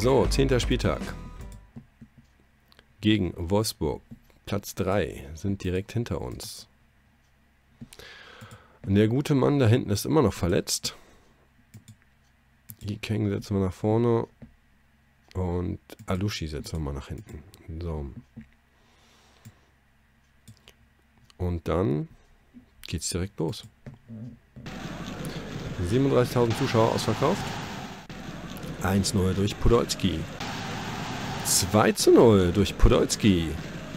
So, 10. Spieltag. Gegen Wolfsburg. Platz 3 sind direkt hinter uns. Der gute Mann da hinten ist immer noch verletzt. Ikeng setzen wir nach vorne. Und Alushi setzen wir mal nach hinten. So. Und dann geht's direkt los. 37.000 Zuschauer ausverkauft. 1-0 durch Podolski. 2-0 durch Podolski.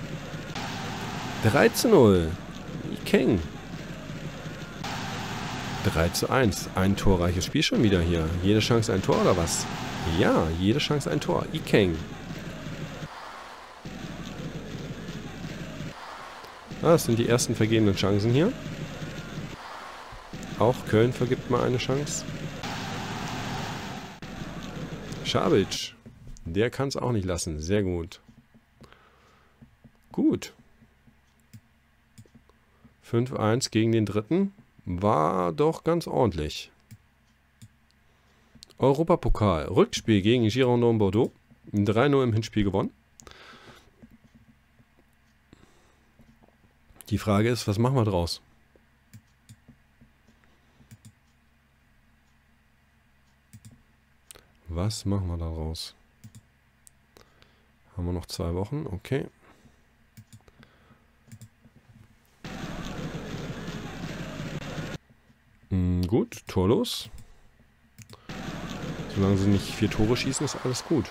3-0. Ikeng. 3-1. Ein torreiches Spiel schon wieder hier. Jede Chance ein Tor oder was? Ja, jede Chance ein Tor. Ikeng. Das sind die ersten vergebenen Chancen hier. Auch Köln vergibt mal eine Chance. Šabić. Der kann es auch nicht lassen. Sehr gut. Gut. 5-1 gegen den dritten. War doch ganz ordentlich. Europapokal. Rückspiel gegen Girondins Bordeaux. 3-0 im Hinspiel gewonnen. Die Frage ist, was machen wir draus? Was machen wir daraus? Haben wir noch 2 Wochen? Okay. Gut, torlos. Solange sie nicht 4 Tore schießen, ist alles gut.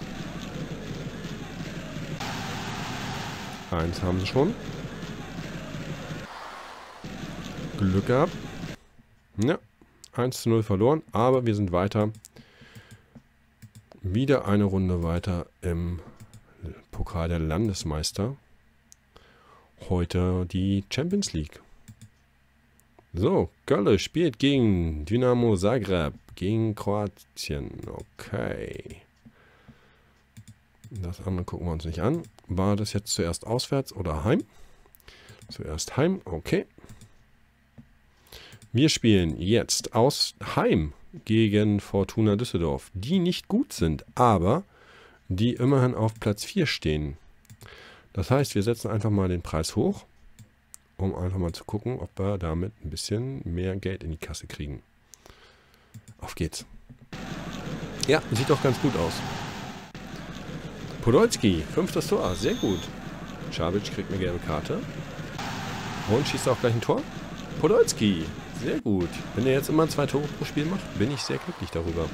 1 haben sie schon. Glück gehabt. Ja, 1-0 verloren, aber wir sind weiter. Wieder eine Runde weiter im Pokal der Landesmeister. Heute die Champions League. So, Gölle spielt gegen Dynamo Zagreb, gegen Kroatien. Okay. Das andere gucken wir uns nicht an. War das jetzt zuerst auswärts oder heim? Zuerst heim, okay. Wir spielen jetzt aus Heim gegen Fortuna Düsseldorf, die nicht gut sind, aber die immerhin auf Platz 4 stehen. Das heißt, wir setzen einfach mal den Preis hoch, um einfach mal zu gucken, ob wir damit ein bisschen mehr Geld in die Kasse kriegen. Auf geht's. Ja, sieht doch ganz gut aus. Podolski, 5. Tor, sehr gut. Šabić kriegt eine gelbe Karte. Und schießt auch gleich ein Tor. Podolski, sehr gut. Wenn er jetzt immer 2 Tore pro Spiel macht, bin ich sehr glücklich darüber.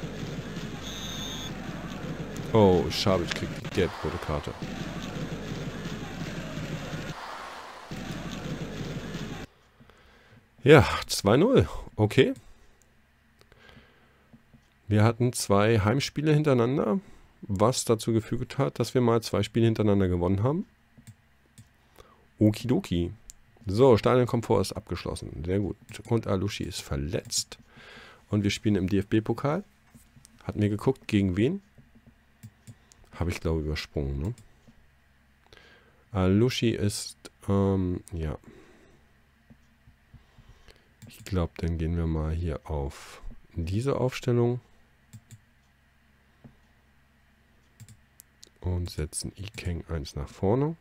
Oh, Šabić kriegt die gelb-rote Karte. Ja, 2-0. Okay. Wir hatten 2 Heimspiele hintereinander, was dazu gefügt hat, dass wir mal 2 Spiele hintereinander gewonnen haben. Okidoki. So, Stadionkomfort ist abgeschlossen. Sehr gut. Und Alushi ist verletzt. Und wir spielen im DFB-Pokal. Hatten wir geguckt, gegen wen? Habe ich, glaube ich, übersprungen, ne? Alushi ist, ja. Ich glaube, dann gehen wir mal hier auf diese Aufstellung. Und setzen Ikeng 1 nach vorne.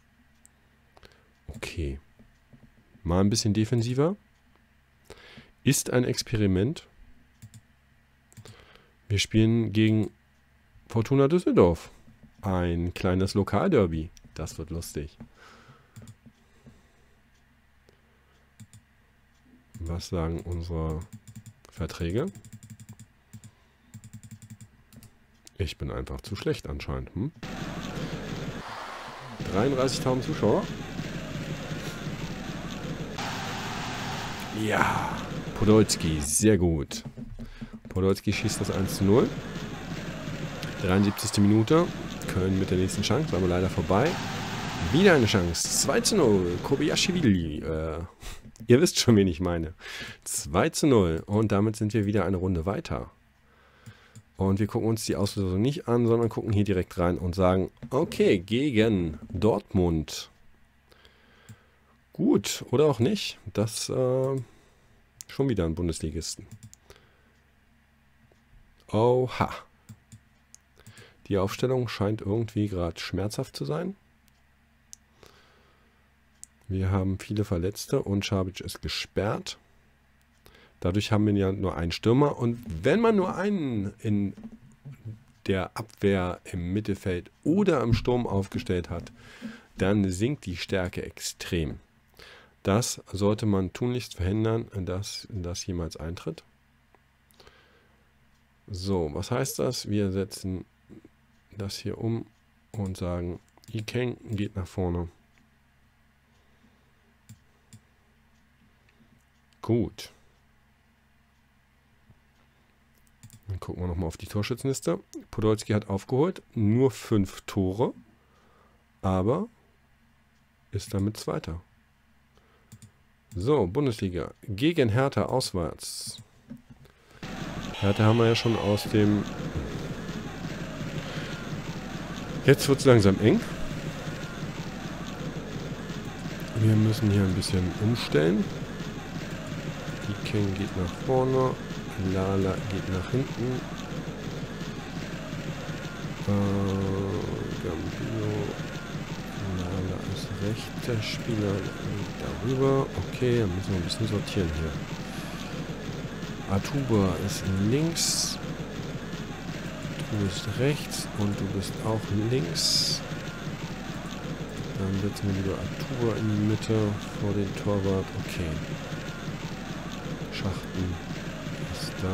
Okay. Mal ein bisschen defensiver. Ist ein Experiment. Wir spielen gegen Fortuna Düsseldorf. Ein kleines Lokalderby. Das wird lustig. Was sagen unsere Verträge? Ich bin einfach zu schlecht anscheinend. 33.000 Zuschauer. Ja, Podolski, sehr gut. Podolski schießt das 1-0. 73. Minute. Köln mit der nächsten Chance, aber leider vorbei. Wieder eine Chance. 2-0. Kobayashi. Ihr wisst schon, wen ich meine. 2-0. Und damit sind wir wieder eine Runde weiter. Und wir gucken uns die Auslösung nicht an, sondern gucken hier direkt rein und sagen, okay, gegen Dortmund. Gut, oder auch nicht. Das schon wieder ein Bundesligisten. Oha. Die Aufstellung scheint irgendwie gerade schmerzhaft zu sein. Wir haben viele Verletzte und Šabić ist gesperrt. Dadurch haben wir ja nur einen Stürmer. Und wenn man nur einen in der Abwehr im Mittelfeld oder im Sturm aufgestellt hat, dann sinkt die Stärke extrem. Das sollte man tunlichst verhindern, dass das jemals eintritt. So, was heißt das? Wir setzen das hier um und sagen, Ikeng geht nach vorne. Gut. Dann gucken wir nochmal auf die Torschützenliste. Podolski hat aufgeholt, nur 5 Tore, aber ist damit Zweiter. So, Bundesliga. Gegen Hertha auswärts. Hertha haben wir ja schon aus dem... Jetzt wird es langsam eng. Wir müssen hier ein bisschen umstellen. Ikeng geht nach vorne. Lala geht nach hinten. Gambino. Lala ist rechter Spieler. Darüber. Okay, dann müssen wir ein bisschen sortieren hier. Atuba ist links. Du bist rechts und du bist auch links. Dann setzen wir lieber Atuba in die Mitte vor den Torwart. Okay. Schachten ist da.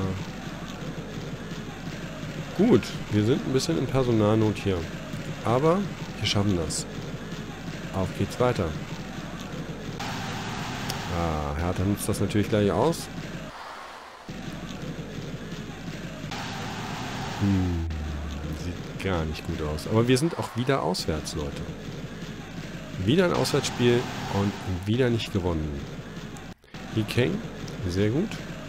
Gut, wir sind ein bisschen in Personalnot hier. Aber wir schaffen das. Auf geht's weiter. Ah, Hertha nutzt das natürlich gleich aus. Sieht gar nicht gut aus. Aber wir sind auch wieder auswärts, Leute. Wieder ein Auswärtsspiel und wieder nicht gewonnen. Ikeng, sehr gut.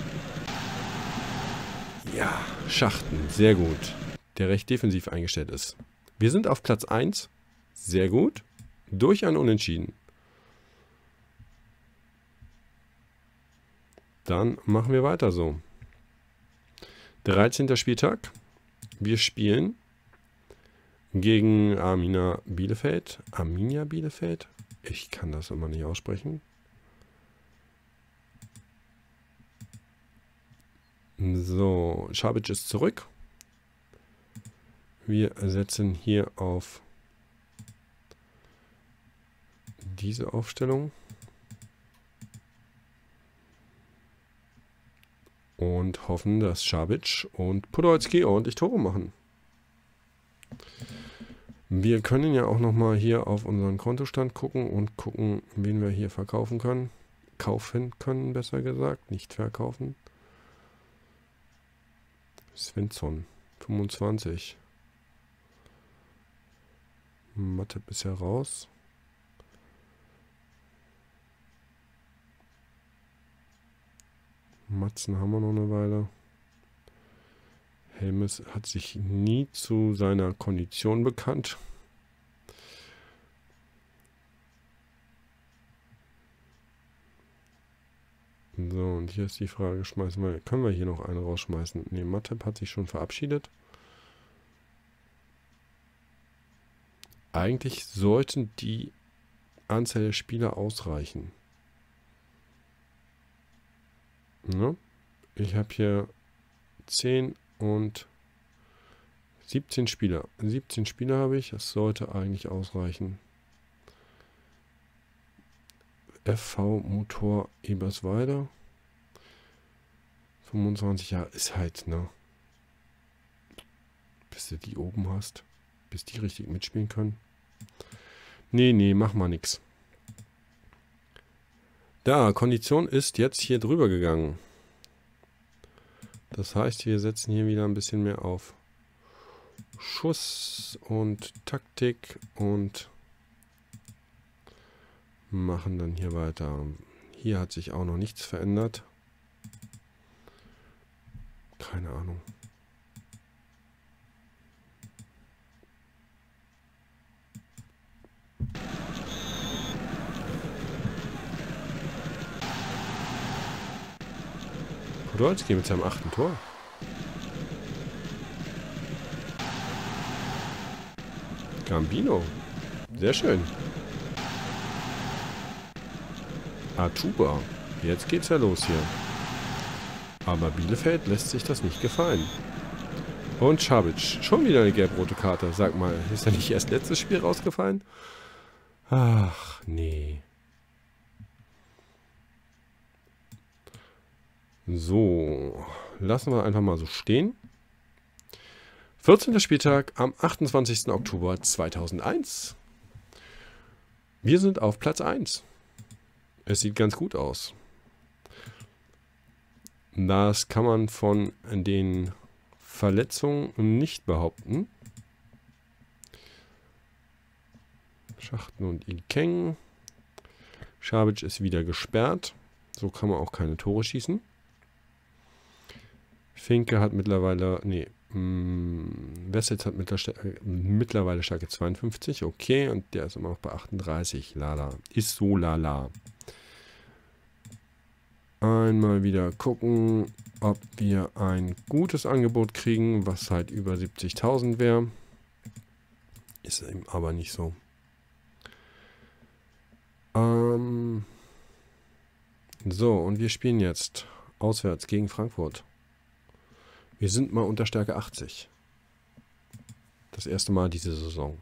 Ja, Schachten, sehr gut. Der recht defensiv eingestellt ist. Wir sind auf Platz 1. Sehr gut. Durch ein Unentschieden. Dann machen wir weiter so. 13. Spieltag. Wir spielen gegen Arminia Bielefeld. Arminia Bielefeld? Ich kann das immer nicht aussprechen. So, Šabić ist zurück. Wir setzen hier auf diese Aufstellung. Und hoffen, dass Šabić und Podolski ordentlich Tore machen. Wir können ja auch nochmal hier auf unseren Kontostand gucken und gucken, wen wir hier verkaufen können. Kaufen können, besser gesagt, nicht verkaufen. Svensson, 25. Matip ist ja raus. Matzen haben wir noch eine Weile. Helmes hat sich nie zu seiner Kondition bekannt. So, und hier ist die Frage, können wir hier noch eine rausschmeißen? Ne, Matip hat sich schon verabschiedet. Eigentlich sollten die Anzahl der Spieler ausreichen. Ja, ich habe hier 10 und 17 Spieler. 17 Spieler habe ich, das sollte eigentlich ausreichen. FV Motor Eberswalde. 25 Jahre ist halt, ne? Bis du die oben hast. Bis die richtig mitspielen können. Nee, mach mal nix. Da, Kondition ist jetzt hier drüber gegangen. Das heißt, wir setzen hier wieder ein bisschen mehr auf Schuss und Taktik und machen dann hier weiter. Hier hat sich auch noch nichts verändert. Keine Ahnung. Podolski mit seinem 8. Tor. Gambino. Sehr schön. Atuba. Jetzt geht's ja los hier. Aber Bielefeld lässt sich das nicht gefallen. Und Čabić. Schon wieder eine gelb-rote Karte. Sag mal, ist ja nicht erst letztes Spiel rausgefallen? Ach, nee. So. Lassen wir einfach mal so stehen. 14. Spieltag am 28. Oktober 2001. Wir sind auf Platz 1. Es sieht ganz gut aus. Das kann man von den Verletzungen nicht behaupten. Schachten und Ikeng. Čabić ist wieder gesperrt. So kann man auch keine Tore schießen. Finke hat mittlerweile... Nee. Wessels hat mittlerweile Stärke 52. Okay. Und der ist immer noch bei 38. Lala. Ist so lala. Einmal wieder gucken, ob wir ein gutes Angebot kriegen, was halt über 70.000 wäre. Ist eben aber nicht so. So, und wir spielen jetzt auswärts gegen Frankfurt. Wir sind mal unter Stärke 80. Das erste Mal diese Saison.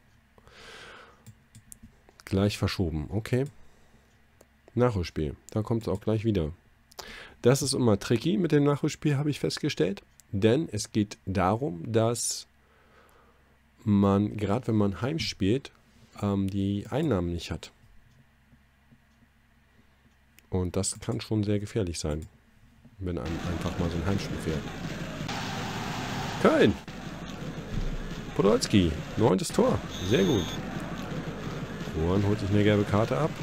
Gleich verschoben, okay. Nachholspiel, da kommt es auch gleich wieder. Das ist immer tricky mit dem Nachholspiel, habe ich festgestellt. Denn es geht darum, dass man, gerade wenn man heim spielt, die Einnahmen nicht hat. Und das kann schon sehr gefährlich sein, wenn einem einfach mal so ein Heimspiel fährt. Köln! Podolski, 9. Tor. Sehr gut. Juan holt sich eine gelbe Karte ab.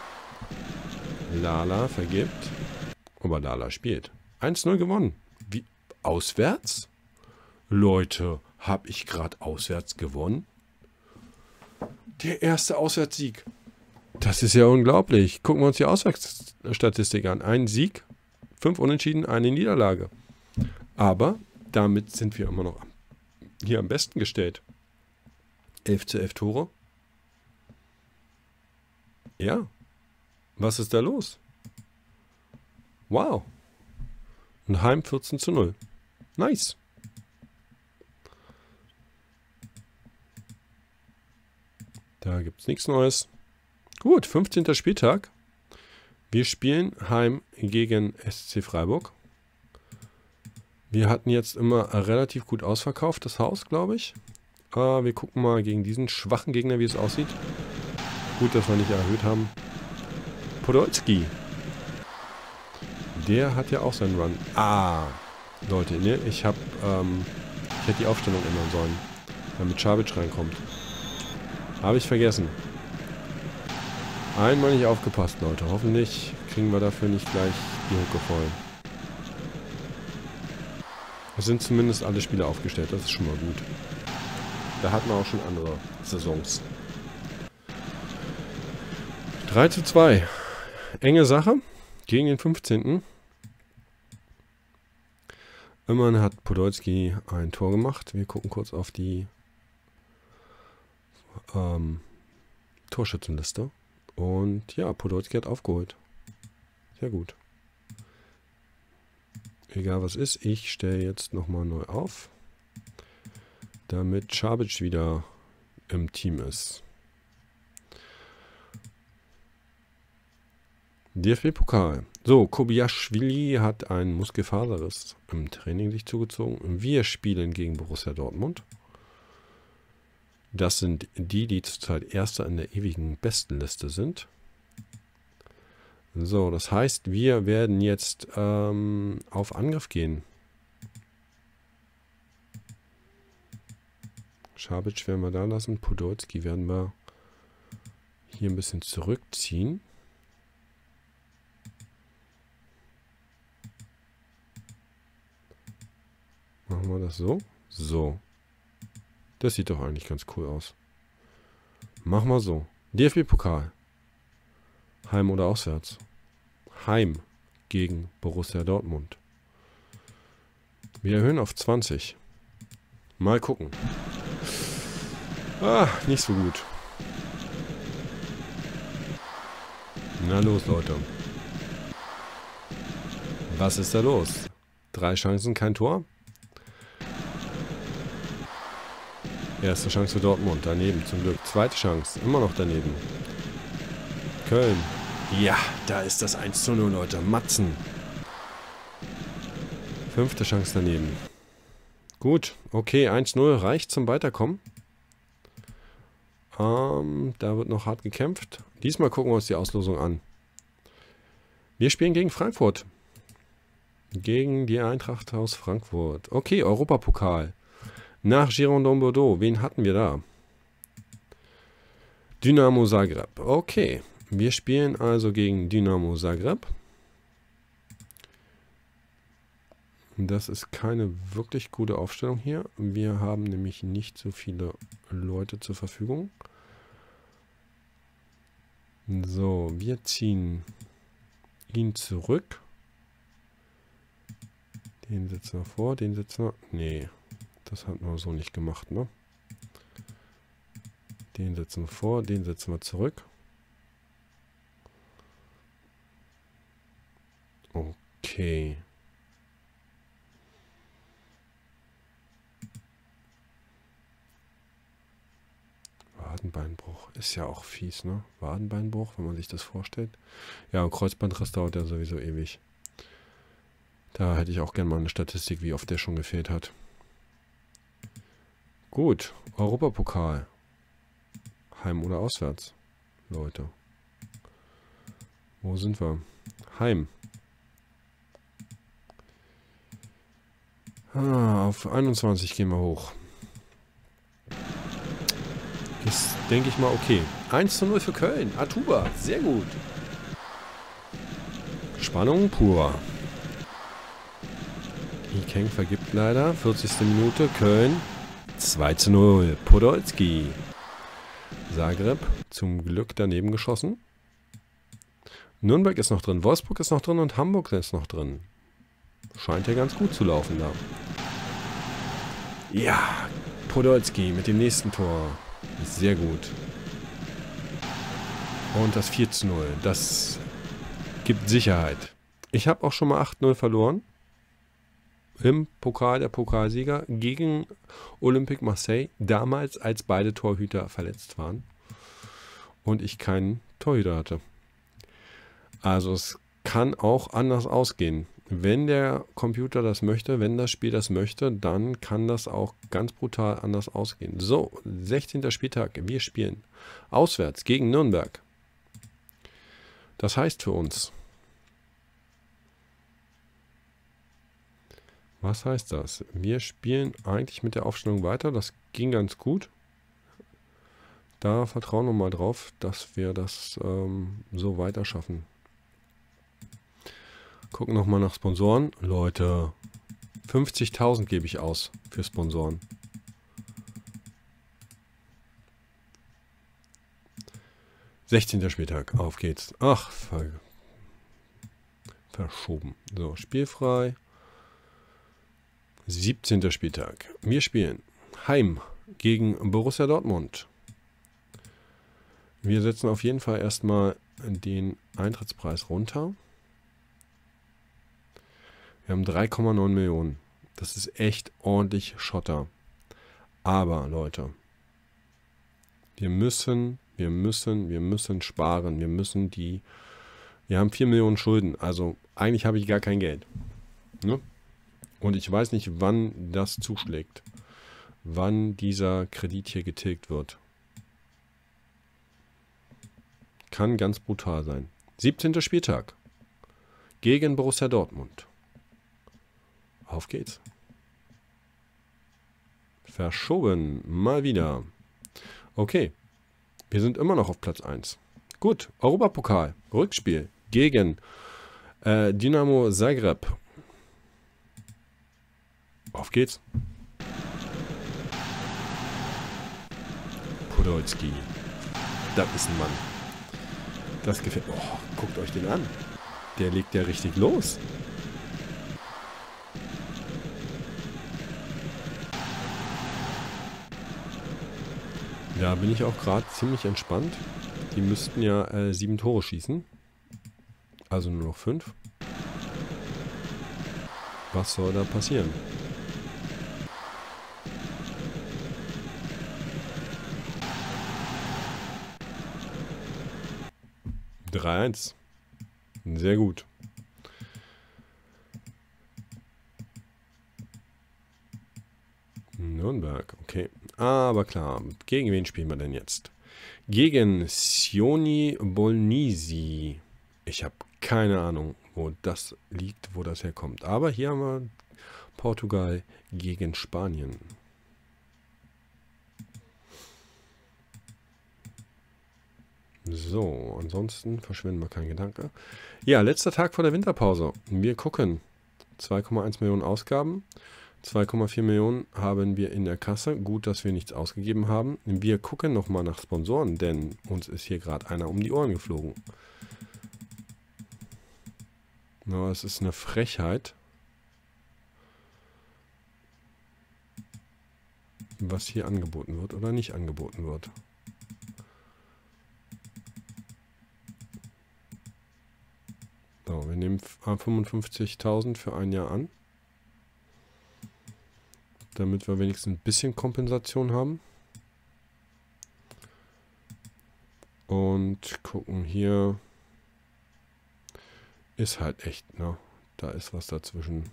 Lala vergibt. Aber Lala spielt. 1-0 gewonnen. Wie? Auswärts? Leute, habe ich gerade auswärts gewonnen? Der erste Auswärtssieg. Das ist ja unglaublich. Gucken wir uns die Auswärtsstatistik an. Ein Sieg, 5 Unentschieden, eine Niederlage. Aber damit sind wir immer noch hier am besten gestellt. 11:11 Tore. Ja. Was ist da los? Wow. Und Heim 14:0. Nice. Da gibt es nichts Neues. Gut, 15. Spieltag. Wir spielen heim gegen SC Freiburg. Wir hatten jetzt immer relativ gut ausverkauft, das Haus, glaube ich. Wir gucken mal gegen diesen schwachen Gegner, wie es aussieht. Gut, dass wir nicht erhöht haben. Podolski. Der hat ja auch seinen Run. Leute, ne? Ich hätte die Aufstellung ändern sollen, damit Čabić reinkommt. Habe ich vergessen. Einmal nicht aufgepasst, Leute. Hoffentlich kriegen wir dafür nicht gleich die Hucke voll. Es sind zumindest alle Spieler aufgestellt, das ist schon mal gut. Da hatten wir auch schon andere Saisons. 3:2. Enge Sache gegen den 15. Immerhin hat Podolski ein Tor gemacht. Wir gucken kurz auf die Torschützenliste. Und ja, Podolski hat aufgeholt. Sehr gut. Egal was ist, ich stelle jetzt nochmal neu auf, damit Čabić wieder im Team ist. DFB-Pokal. So, Kobiaschwili hat einen Muskelfaserriss im Training sich zugezogen. Wir spielen gegen Borussia Dortmund. Das sind die zurzeit Erster in der ewigen Bestenliste sind. So, das heißt, wir werden jetzt auf Angriff gehen. Čabić werden wir da lassen. Podolski werden wir hier ein bisschen zurückziehen. Machen wir das so? So. Das sieht doch eigentlich ganz cool aus. Machen wir so. DFB-Pokal. Heim oder auswärts? Heim gegen Borussia Dortmund. Wir erhöhen auf 20. Mal gucken. Ah, nicht so gut. Na los, Leute. Was ist da los? 3 Chancen, kein Tor. Erste Chance für Dortmund, daneben zum Glück. Zweite Chance, immer noch daneben. Köln. Ja, da ist das 1:0, Leute. Matzen. 5. Chance daneben. Gut, okay, 1:0 reicht zum Weiterkommen. Da wird noch hart gekämpft. Diesmal gucken wir uns die Auslosung an. Wir spielen gegen Frankfurt. Gegen die Eintracht aus Frankfurt. Okay, Europapokal. Nach Girondin Bordeaux. Wen hatten wir da? Dynamo Zagreb. Okay, wir spielen also gegen Dynamo Zagreb. Das ist keine wirklich gute Aufstellung hier. Wir haben nämlich nicht so viele Leute zur Verfügung. So, wir ziehen ihn zurück. Den setzen wir vor, den setzen wir... Nee, das hatten wir so nicht gemacht, ne? Den setzen wir vor, den setzen wir zurück. Okay. Wadenbeinbruch. Ist ja auch fies, ne? Wadenbeinbruch, wenn man sich das vorstellt. Ja, und Kreuzbandriss dauert ja sowieso ewig. Da hätte ich auch gerne mal eine Statistik, wie oft der schon gefehlt hat. Gut, Europapokal. Heim oder auswärts, Leute. Wo sind wir? Heim. Auf 21 gehen wir hoch. Ist, denke ich mal, okay. 1:0 für Köln. Atuba, sehr gut. Spannung pur. Ikeng vergibt leider. 40. Minute. Köln. 2:0. Podolski. Zagreb zum Glück daneben geschossen. Nürnberg ist noch drin. Wolfsburg ist noch drin und Hamburg ist noch drin. Scheint ja ganz gut zu laufen da. Ja, Podolski mit dem nächsten Tor. Sehr gut. Und das 4:0. Das gibt Sicherheit. Ich habe auch schon mal 8:0 verloren. Im Pokal der Pokalsieger gegen Olympique Marseille. Damals, als beide Torhüter verletzt waren. Und ich keinen Torhüter hatte. Also es kann auch anders ausgehen. Wenn der Computer das möchte, wenn das Spiel das möchte, dann kann das auch ganz brutal anders ausgehen. So, 16. Spieltag. Wir spielen auswärts gegen Nürnberg. Das heißt für uns... Was heißt das? Wir spielen eigentlich mit der Aufstellung weiter. Das ging ganz gut. Da vertrauen wir mal drauf, dass wir das so weiter schaffen. Gucken nochmal nach Sponsoren. Leute, 50.000 gebe ich aus für Sponsoren. (16. Spieltag). Auf geht's. Ach, verschoben. So, spielfrei. 17. Spieltag. Wir spielen Heim gegen Borussia Dortmund. Wir setzen auf jeden Fall erstmal den Eintrittspreis runter. Wir haben 3,9 Millionen. Das ist echt ordentlich Schotter. Aber, Leute, wir müssen sparen. Wir haben 4 Millionen Schulden. Also, eigentlich habe ich gar kein Geld. Ne? Und ich weiß nicht, wann das zuschlägt. Wann dieser Kredit hier getilgt wird. Kann ganz brutal sein. 17. Spieltag. Gegen Borussia Dortmund. Auf geht's. Verschoben. Mal wieder. Okay. Wir sind immer noch auf Platz 1. Gut. Europapokal. Rückspiel. Gegen Dynamo Zagreb. Auf geht's. Podolski. Das ist ein Mann. Das gefällt. Oh, guckt euch den an. Der legt ja richtig los. Da bin ich auch gerade ziemlich entspannt. Die müssten ja 7 Tore schießen. Also nur noch 5. Was soll da passieren? (3:1). Sehr gut. Nürnberg, okay. Aber klar, gegen wen spielen wir denn jetzt? Gegen Sioni Bolnisi. Ich habe keine Ahnung, wo das liegt, wo das herkommt. Aber hier haben wir Portugal gegen Spanien. So, ansonsten verschwenden wir keinen Gedanke. Ja, letzter Tag vor der Winterpause. Wir gucken. 2,1 Millionen Ausgaben. 2,4 Millionen haben wir in der Kasse. Gut, dass wir nichts ausgegeben haben. Wir gucken nochmal nach Sponsoren, denn uns ist hier gerade einer um die Ohren geflogen. Na, es ist eine Frechheit, was hier angeboten wird oder nicht angeboten wird. So, wir nehmen 55.000 für ein Jahr an, damit wir wenigstens ein bisschen Kompensation haben. Und gucken hier. Ist halt echt, ne? Da ist was dazwischen.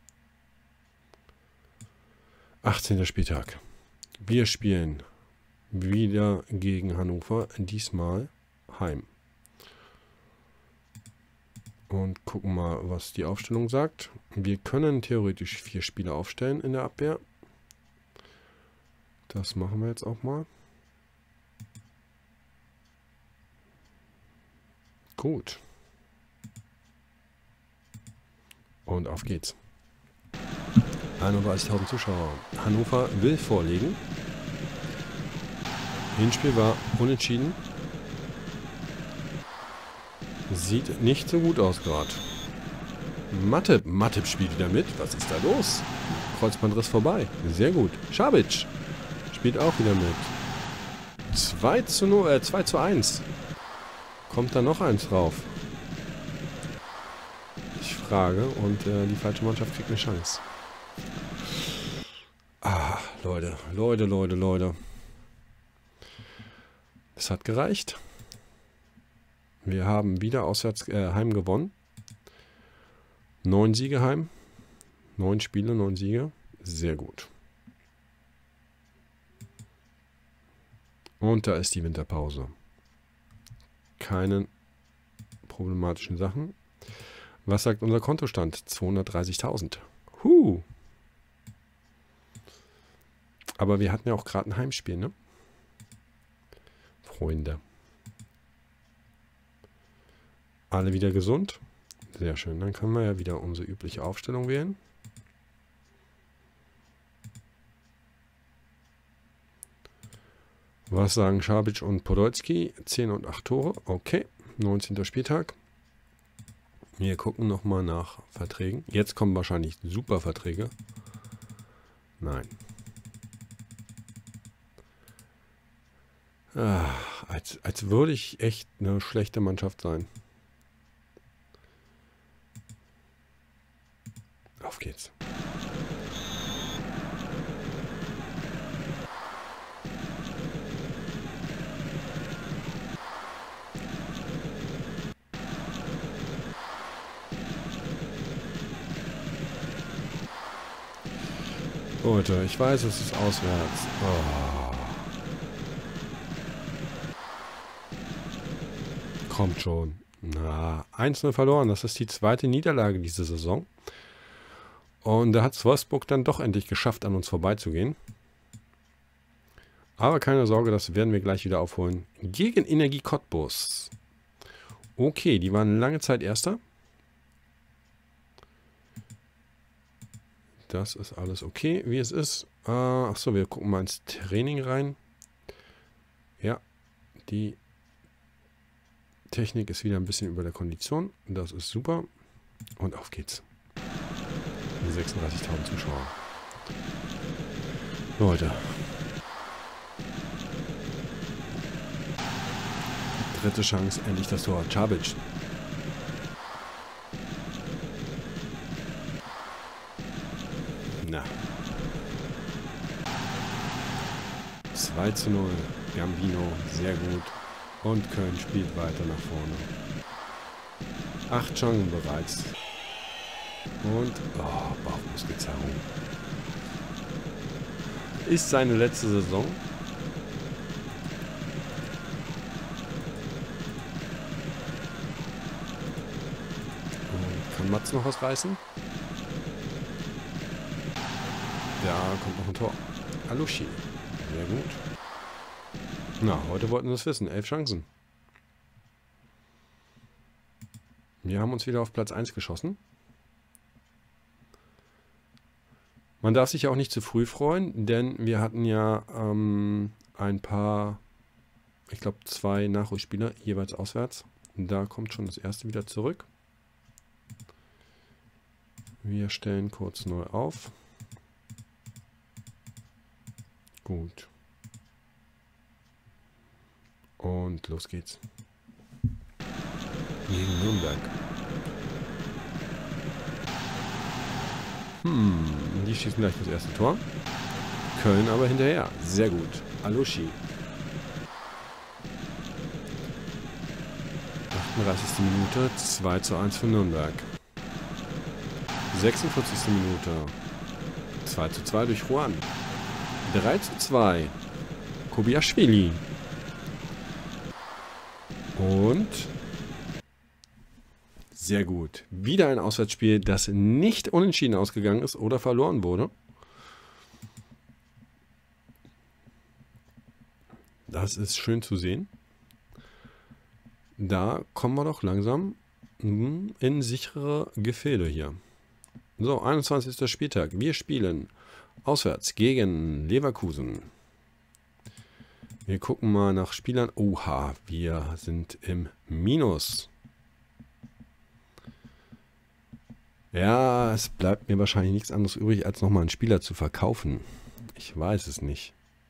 18. Spieltag. Wir spielen wieder gegen Hannover, diesmal heim. Und gucken mal, was die Aufstellung sagt. Wir können theoretisch 4 Spieler aufstellen in der Abwehr. Das machen wir jetzt auch mal. Gut. Und auf geht's. 31.000 Zuschauer. Hannover will vorlegen. Hinspiel war unentschieden. Sieht nicht so gut aus gerade. Matip spielt wieder mit. Was ist da los? Kreuzbandriss vorbei. Sehr gut. Šabić spielt auch wieder mit. 2:1. Kommt da noch eins drauf? Ich frage und die falsche Mannschaft kriegt eine Chance. Ah, Leute. Es hat gereicht. Wir haben wieder heim gewonnen. 9 Siege heim. 9 Spiele, 9 Siege. Sehr gut. Und da ist die Winterpause. Keine problematischen Sachen. Was sagt unser Kontostand? 230.000. Aber wir hatten ja auch gerade ein Heimspiel, ne? Freunde. Alle wieder gesund. Sehr schön. Dann können wir ja wieder unsere übliche Aufstellung wählen. Was sagen Šabić und Podolski? 10 und 8 Tore. Okay. 19. Spieltag. Wir gucken nochmal nach Verträgen. Jetzt kommen wahrscheinlich super Verträge. Nein. Als würde ich echt eine schlechte Mannschaft sein. Auf geht's. Leute, ich weiß, es ist auswärts. Oh. Kommt schon. Na, 1:0 verloren. Das ist die 2. Niederlage diese Saison. Und da hat Wolfsburg dann doch endlich geschafft, an uns vorbeizugehen. Aber keine Sorge, das werden wir gleich wieder aufholen. Gegen Energie Cottbus. Okay, die waren lange Zeit Erster. Das ist alles okay, wie es ist. Achso, wir gucken mal ins Training rein. Ja, die Technik ist wieder ein bisschen über der Kondition. Das ist super. Und auf geht's. 36.000 Zuschauer. Leute. dritte Chance, endlich das Tor. Čabić. Na. 2:0. Gambino, sehr gut. Und Köln spielt weiter nach vorne. 8 Chancen bereits. Und, Bauchmuskelzerrung. Ist seine letzte Saison. Und kann Mats noch was reißen? Da kommt noch ein Tor. Alushi. Sehr gut. Na, heute wollten wir es wissen. 11 Chancen. Wir haben uns wieder auf Platz 1 geschossen. Man darf sich auch nicht zu früh freuen, denn wir hatten ja ein paar, ich glaube 2 Nachholspieler, jeweils auswärts. Da kommt schon das erste wieder zurück. Wir stellen kurz neu auf. Gut. Und los geht's. Gegen Nürnberg. Die schießen gleich das erste Tor. Köln aber hinterher. Sehr gut. Alushi. 38. Minute. 2:1 für Nürnberg. 46. Minute. 2:2 durch Juan. 3:2. Kobiaschwili. Und sehr gut. Wieder ein Auswärtsspiel, das nicht unentschieden ausgegangen ist oder verloren wurde. Das ist schön zu sehen. Da kommen wir doch langsam in sichere Gefilde hier. So, 21. Spieltag. Wir spielen auswärts gegen Leverkusen. Wir gucken mal nach Spielern. Oha, wir sind im Minus. Ja, es bleibt mir wahrscheinlich nichts anderes übrig, als nochmal einen Spieler zu verkaufen. Ich weiß es nicht.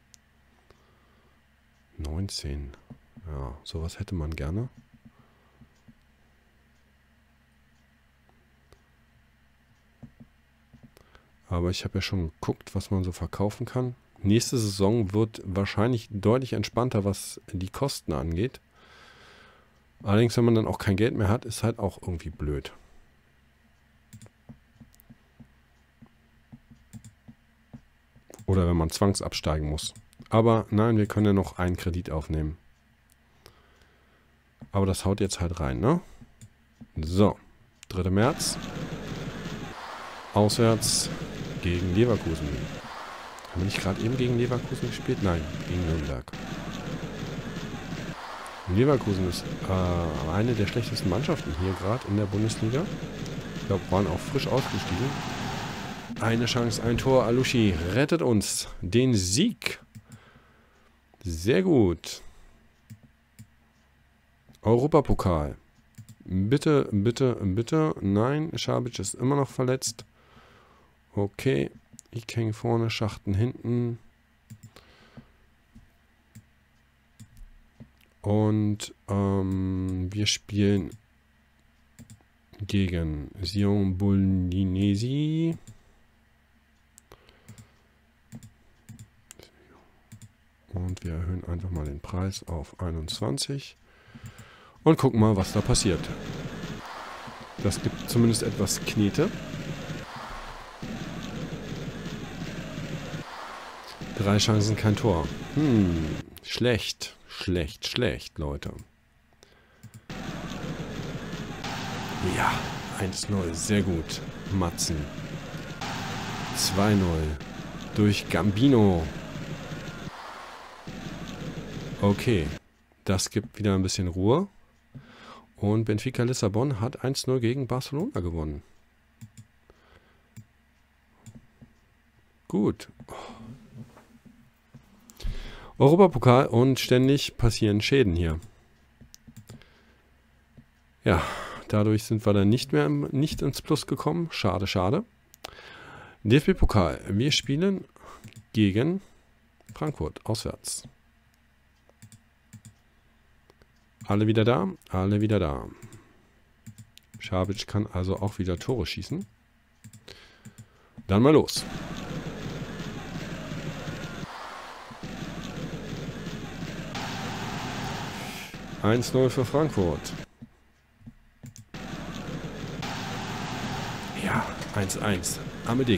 19. Ja, sowas hätte man gerne. Aber ich habe ja schon geguckt, was man so verkaufen kann. Nächste Saison wird wahrscheinlich deutlich entspannter, was die Kosten angeht. Allerdings, wenn man dann auch kein Geld mehr hat, ist halt auch irgendwie blöd. Oder wenn man zwangsabsteigen muss. Aber nein, wir können ja noch einen Kredit aufnehmen. Aber das haut jetzt halt rein, ne? So, 3. März. Auswärts gegen Leverkusen. Haben wir nicht gerade eben gegen Leverkusen gespielt? Nein, gegen Nürnberg. Leverkusen ist eine der schlechtesten Mannschaften hier gerade in der Bundesliga. Ich glaube, waren auch frisch ausgestiegen. Eine Chance, ein Tor. Alushi rettet uns den Sieg. Sehr gut. Europapokal. Bitte, bitte, bitte. Nein, Čabić ist immer noch verletzt. Okay. Ich hänge vorne, Schachten hinten. Und wir spielen gegen Sion Bullinesi. Und wir erhöhen einfach mal den Preis auf 21. Und gucken mal, was da passiert. Das gibt zumindest etwas Knete. 3 Chancen, kein Tor. Schlecht, schlecht, schlecht, Leute. Ja, 1:0, sehr gut. Matzen. 2:0 durch Gambino. Okay, das gibt wieder ein bisschen Ruhe. Und Benfica Lissabon hat 1:0 gegen Barcelona gewonnen. Gut. Europapokal und ständig passieren Schäden hier. Ja, dadurch sind wir dann nicht ins Plus gekommen. Schade, schade. DFB-Pokal. Wir spielen gegen Frankfurt auswärts. Alle wieder da? Alle wieder da. Šabić kann also auch wieder Tore schießen. Dann mal los. (1:0) für Frankfurt. Ja, 1:1. Amedik.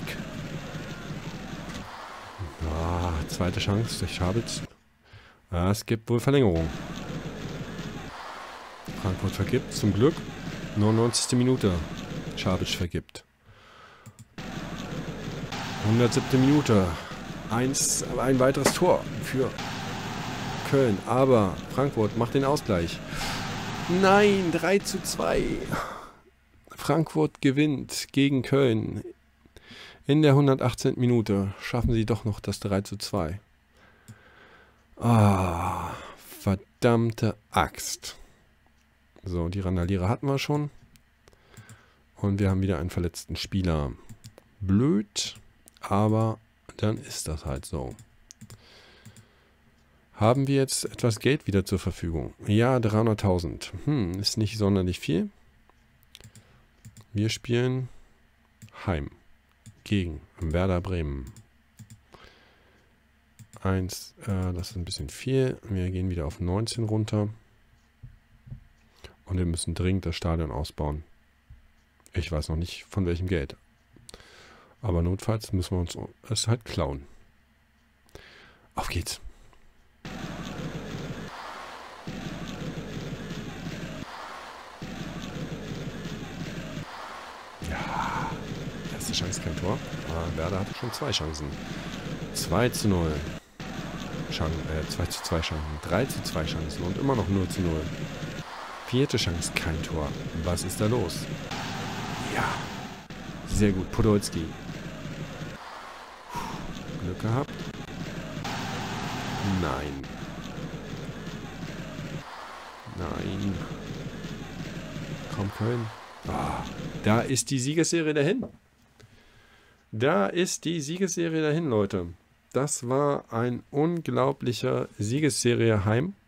Ah, zweite Chance durch Šabić. Ah, es gibt wohl Verlängerung. Frankfurt vergibt, zum Glück. 99. Minute. Šabić vergibt. 107. Minute. Ein weiteres Tor für Köln. Aber Frankfurt macht den Ausgleich. Nein, 3:2. Frankfurt gewinnt gegen Köln. In der 118. Minute schaffen sie doch noch das 3:2. Ah, verdammte Axt. So, die Randalierer hatten wir schon. Und wir haben wieder einen verletzten Spieler. Blöd, aber dann ist das halt so. Haben wir jetzt etwas Geld wieder zur Verfügung? Ja, 300.000. Ist nicht sonderlich viel. Wir spielen heim gegen Werder Bremen. Das ist ein bisschen viel. Wir gehen wieder auf 19 runter. Und wir müssen dringend das Stadion ausbauen. Ich weiß noch nicht von welchem Geld. Aber notfalls müssen wir uns es halt klauen. Auf geht's. Ja, erste Chance kein Tor. Aber Werder hatte schon 2 Chancen. 2:0. 2:2 Chancen. 3:2 Chancen und immer noch 0:0. Vierte Chance, kein Tor. Was ist da los? Ja, sehr gut. Podolski. Glück gehabt. Nein. Nein. Komm, Köln. Ah, da ist die Siegesserie dahin. Da ist die Siegesserie dahin, Leute. Das war ein unglaublicher Siegesserie heim.